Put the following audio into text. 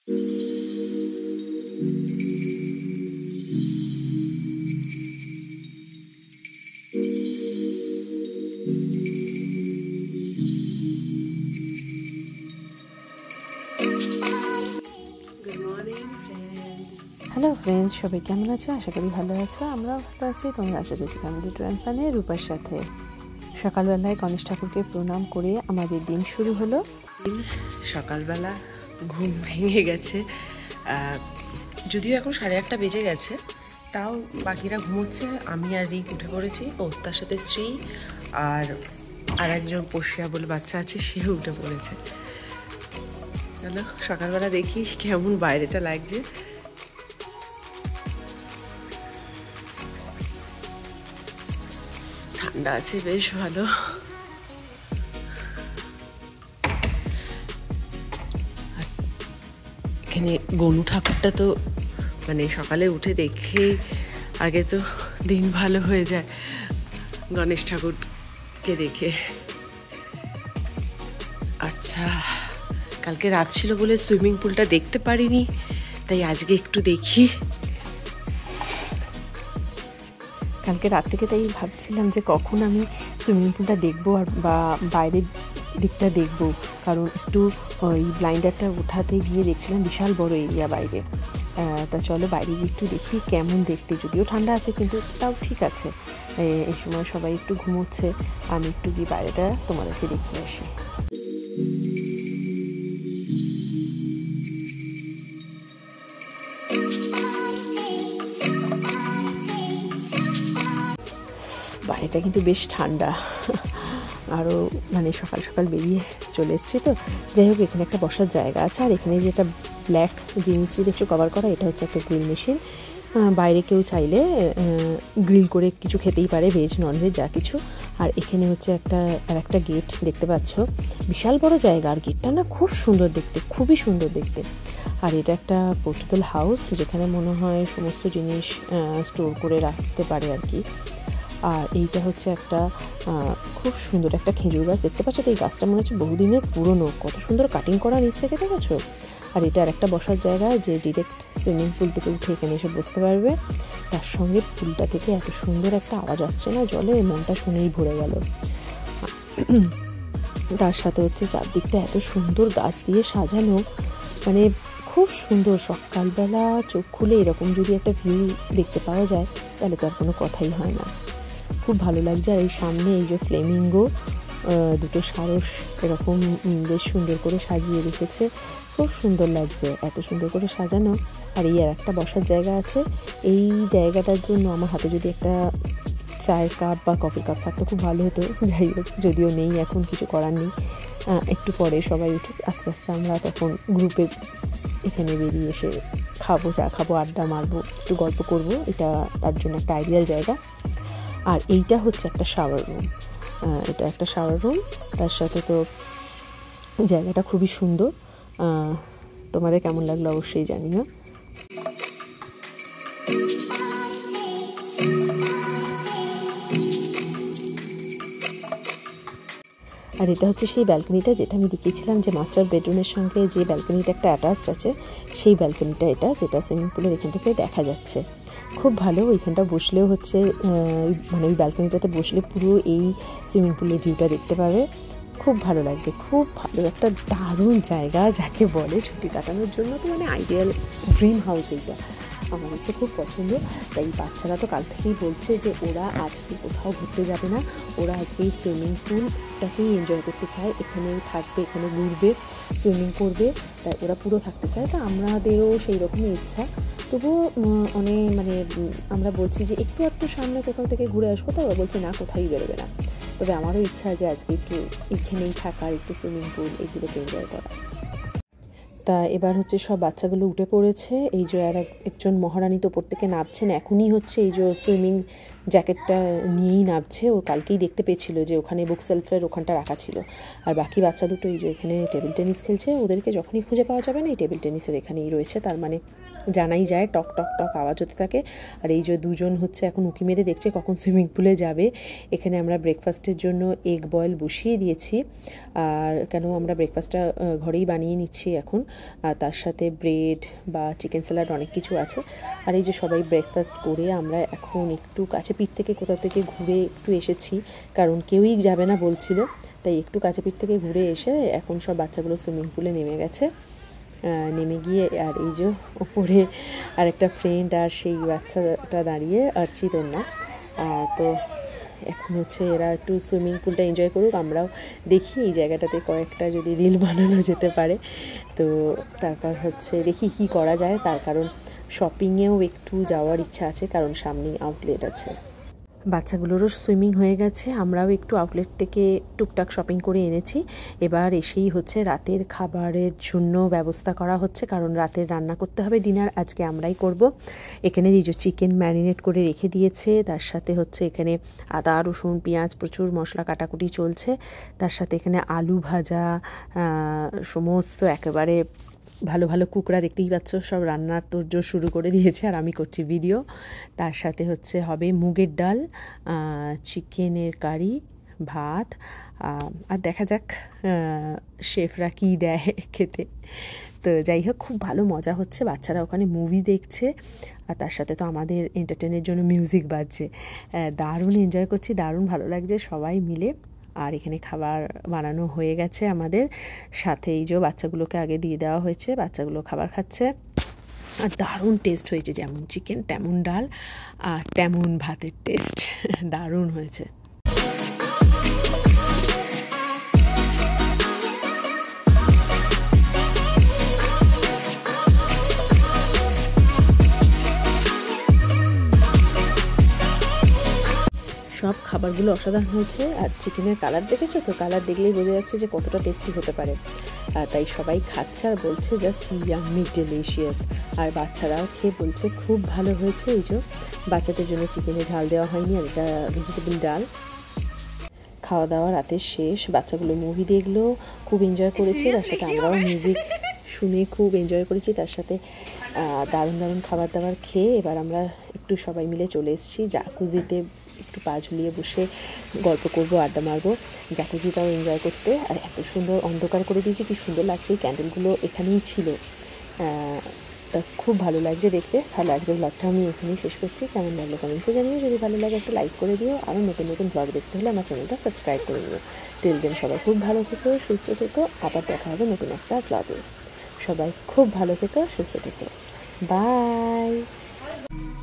Hello friends, সবাই কেমন আছো? আশা করি ভালো আছো। আমরাও ভালো আছি। তোমরা আছো দেখি ফ্যামিলি টু অ্যান্ড ফানে রূপার সাথে। সকালবেলায় গণেশ ঠাকুরকে প্রণাম করে আমাদের দিন শুরু হলো। সকালবেলা ঘুম ভেঙে গেছে, যদিও এখন 8:30 বেজে গেছে, তাও বাকিরা ঘুমোচ্ছে। আমি আর রিক উঠে পড়েছি, ও তার সাথে শ্রী আর একজন পোষিয়া বলে বাচ্চা আছে, সেও উঠে পড়েছে। চলো সকালবেলা দেখি কেমন বাইরেটা লাগছে। ঠান্ডা আছে, বেশ ভালো। এখানে গনু ঠাকুরটা তো মানে সকালে উঠে দেখেই আগে তো দিন ভালো হয়ে যায় গণেশ ঠাকুরকে দেখে। আচ্ছা, কালকে রাত ছিল বলে সুইমিং পুলটা দেখতে পারিনি, তাই আজকে একটু দেখি। কালকে রাত থেকে তাই ভাবছিলাম যে কখন আমি সুইমিং পুলটা দেখবো আর বা বাইরের দিকটা দেখবো, কারণ একটু ওই ব্লাইন্ডারটা ওঠাতে গিয়ে দেখছিলাম বিশাল বড় এরিয়া বাইরে। তা চলো বাইরে গিয়ে একটু দেখি কেমন দেখতে। যদিও ঠান্ডা আছে কিন্তু তাও ঠিক আছে। এই সময় সবাই একটু ঘুমোচ্ছে, আমি একটু গিয়ে বাইরেটা তোমাদেরকে দেখিয়ে আসি। বাইরেটা কিন্তু বেশ ঠান্ডা, আরও মানে সকাল সকাল বেরিয়ে চলে এসেছি তো। যাই হোক, এখানে একটা বসার জায়গা আছে, আর এখানে যেটা ব্ল্যাক জিনিস দিয়ে একটু কভার করা, এটা হচ্ছে একটা গ্রিল মেশিন। বাইরে কেউ চাইলে গ্রিল করে কিছু খেতেই পারে, ভেজ ননভেজ যা কিছু। আর এখানে হচ্ছে একটা গেট দেখতে পাচ্ছ, বিশাল বড় জায়গা। আর গেটটা না খুব সুন্দর দেখতে, খুবই সুন্দর দেখতে। আর এটা একটা পোর্টেবল হাউস, যেখানে মনে হয় সমস্ত জিনিস স্টোর করে রাখতে পারে আর কি। আর এইটা হচ্ছে একটা খুব সুন্দর একটা খেজুর গাছ দেখতে পাচ্ছ। তো এই গাছটা মনে হচ্ছে বহুদিনের পুরনো, কত সুন্দর কাটিং করা নিচ থেকে, দেখেছো? আর এটা আর একটা বসার জায়গা, যে ডিরেক্ট সুইমিং পুল থেকে উঠে এখানে এসে বসতে পারবে। তার সঙ্গে পুলটা থেকে এত সুন্দর একটা আওয়াজ আসছে না জলে, মনটা শুনেই ভরে গেল। তার সাথে হচ্ছে চারদিকটা এত সুন্দর গাছ দিয়ে সাজানো, মানে খুব সুন্দর। সকালবেলা চোখ খুলে এরকম যদি একটা ভিউ দেখতে পাওয়া যায় তাহলে তো আর কোনো কথাই হয় না। খুব ভালো লাগছে। আর এই সামনে এই যে ফ্লেমিঙ্গো দুটো সারস এরকম বেশ সুন্দর করে সাজিয়ে রেখেছে, খুব সুন্দর লাগছে, এত সুন্দর করে সাজানো। আর এই আর একটা বসার জায়গা আছে। এই জায়গাটার জন্য আমার হাতে যদি একটা চায়ের কাপ বা কফির কাপ থাকতো খুব ভালো হতো। যাই হোক, যদিও নেই, এখন কিছু করার নেই। একটু পরে সবাই উঠুক, আস্তে আস্তে আমরা তখন গ্রুপে এখানে বেরিয়ে এসে খাবো, চা খাবো, আড্ডা মারবো, একটু গল্প করব। এটা তার জন্য একটা আইডিয়াল জায়গা। আর এইটা হচ্ছে একটা শাওয়ার রুম, এটা একটা শাওয়ার রুম। তার সাথে তো জায়গাটা খুবই সুন্দর। তোমাদের কেমন লাগলো অবশ্যই জানিও। আর এটা হচ্ছে সেই ব্যালকনিটা যেটা আমি দেখিয়েছিলাম, যে মাস্টার বেডরুমের সঙ্গে যে ব্যালকনিটা একটা অ্যাটাচড আছে, সেই ব্যালকনিটা এটা, যেটা সুইমিং পুলের এখান থেকে দেখা যাচ্ছে। খুব ভালো। ওইখানটা বসলেও হচ্ছে মানে ওই ব্যালকনিটাতে বসলে পুরো এই সুইমিং পুলের ভিউটা দেখতে পাবে। খুব ভালো লাগবে, খুব ভালো একটা দারুণ জায়গা যাকে বলে ছুটি কাটানোর জন্য। তো মানে আইডিয়াল ড্রিম হাউস এইটা, আমার তো খুব পছন্দ। তাই বাচ্চারা তো কাল থেকেই বলছে যে ওরা আজকে কোথাও ঘুরতে যাবে না, ওরা আজকে এই সুইমিং পুলটাকেই এনজয় করতে চায়, এখানেই থাকবে, এখানে ঘুরবে, সুইমিং করবে, তাই ওরা পুরো থাকতে চায়। তা আমাদেরও সেই রকমই ইচ্ছা। তবুও অনেক মানে আমরা বলছি যে একটু সামনে কোথাও থেকে ঘুরে আসবো, তো ওরা বলছে না, কোথায় বেরোবে না। তবে আমারও ইচ্ছা যে আজকে একটু এখানেই থাকার, একটু সুইমিং পুল এগুলোকে এনজয় করা। তা এবার হচ্ছে সব বাচ্চাগুলো উঠে পড়েছে। এই যে একজন মহারানী তো ওপর থেকে নামছেন, এখনই হচ্ছে এই যে সুইমিং জ্যাকেটটা নিয়েই নামছে। ও কালকেই দেখতে পেয়েছিল যে ওখানে বুক সেলফের ওখানটা রাখা ছিল। আর বাকি বাচ্চা দুটো এই যে এখানে টেবিল টেনিস খেলছে। ওদেরকে যখনই খুঁজে পাওয়া যাবে না, এই টেবিল টেনিসের এখানেই রয়েছে, তার মানে জানাই যায় টক টক টক আওয়াজ হতে থাকে। আর এই যে দুজন হচ্ছে এখন উঁকি মেরে দেখছে কখন সুইমিং পুলে যাবে। এখানে আমরা ব্রেকফাস্টের জন্য এগ বয়েল বসিয়ে দিয়েছি, আর কেন আমরা ব্রেকফাস্টটা ঘরেই বানিয়ে নিচ্ছি এখন। আর তার সাথে ব্রেড বা চিকেন স্যালাড অনেক কিছু আছে। আর এই যে সবাই ব্রেকফাস্ট করে আমরা এখন একটু কাছে পিঠ থেকে কোথাও থেকে ঘুরে একটু এসেছি, কারণ কেউই যাবে না বলছিল, তাই একটু কাছে পিঠ থেকে ঘুরে এসে এখন সব বাচ্চাগুলো সুইমিং পুলে নেমে গেছে। নেমে গিয়ে আর এই যে ওপরে আর একটা ফ্রেন্ড আর সেই বাচ্চাটা দাঁড়িয়ে অর্চিত না। তো এখন হচ্ছে এরা একটু সুইমিং পুলটা এনজয় করুক, আমরাও দেখি এই জায়গাটাতে কয়েকটা যদি রিল বানানো যেতে পারে। তো তারপর হচ্ছে দেখি কি করা যায়, তার কারণ শপিংয়েও একটু যাওয়ার ইচ্ছা আছে, কারণ সামনেই আউটলেট আছে। বাচ্চাগুলোরও সুইমিং হয়ে গেছে, আমরাও একটু আউটলেট থেকে টুকটাক শপিং করে এনেছি। এবার এসেই হচ্ছে রাতের খাবারের জন্য ব্যবস্থা করা হচ্ছে, কারণ রাতের রান্না করতে হবে, ডিনার আজকে আমরাই করব। এখানে এই যে চিকেন ম্যারিনেট করে রেখে দিয়েছে, তার সাথে হচ্ছে এখানে আদা রসুন পেঁয়াজ প্রচুর মশলা কাটাকুটি চলছে, তার সাথে এখানে আলু ভাজা, সমস্ত একেবারে ভালো ভালো কুকরা, দেখতেই পাচ্ছ সব রান্নার তোড়জোড় শুরু করে দিয়েছে আর আমি করছি ভিডিও। তার সাথে হচ্ছে হবে মুগের ডাল, চিকেনের কারি, ভাত, আর দেখা যাক শেফরা কী দেয় খেতে। তো যাই হোক, খুব ভালো মজা হচ্ছে, বাচ্চারা ওখানে মুভি দেখছে আর তার সাথে তো আমাদের এন্টারটেনের জন্য মিউজিক বাজছে। দারুণ এনজয় করছি, দারুণ ভালো লাগছে সবাই মিলে। আর এখানে খাবার বানানো হয়ে গেছে আমাদের, সাথে এই যে বাচ্চাগুলোকে আগে দিয়ে দেওয়া হয়েছে, বাচ্চাগুলো খাবার খাচ্ছে। আর দারুণ টেস্ট হয়েছে, যেমন চিকেন তেমন ডাল আর তেমন ভাতের টেস্ট, দারুণ হয়েছে। সব খাবারগুলো অসাধারণ হয়েছে। আর চিকেনের কালার দেখেছো তো, কালার দেখলেই বোঝা যাচ্ছে যে কতটা টেস্টি হতে পারে। তাই সবাই খাচ্ছে আর বলছে জাস্ট ইয়াম্মি ডেলিশিয়াস। আর বাচ্চারাও খেয়ে বলছে খুব ভালো হয়েছে। এই যে বাচ্চাদের জন্য চিকেনে ঝাল দেওয়া হয়নি, আর এটা ভেজিটেবল ডাল। খাওয়া দাওয়া রাতে শেষ, বাচ্চাগুলো মুভি দেখলো, খুব এনজয় করেছে, তার সাথে আমরাও মিউজিক শুনে খুব এনজয় করেছি। তার সাথে দারুণ দারুণ খাবার দাবার খেয়ে এবার আমরা একটু সবাই মিলে চলে এসেছি জাকুজিতে, একটু পা ঝুলিয়ে বসে গল্প করবো, আড্ডা মারবো, জাকুজিটাও এনজয় করতে। আর এত সুন্দর অন্ধকার করে দিয়েছে, কি সুন্দর লাগছে, এই ক্যান্ডেলগুলো এখানেই ছিল, খুব ভালো লাগছে দেখতে। তাহলে আজকের ব্লগটা আমি এখানেই শেষ করছি। কেমন লাগলো কমেন্টসে জানিও, যদি ভালো লাগে একটা লাইক করে দিও। আরও নতুন নতুন ব্লগ দেখতে হলে আমার চ্যানেলটা সাবস্ক্রাইব করে নিও। টিল দেন সবাই খুব ভালো থেকো, সুস্থ থেকো, আবার দেখা হবে নতুন একটা ব্লগে। সবাই খুব ভালো থেকো, সুস্থ থেকো, বাই।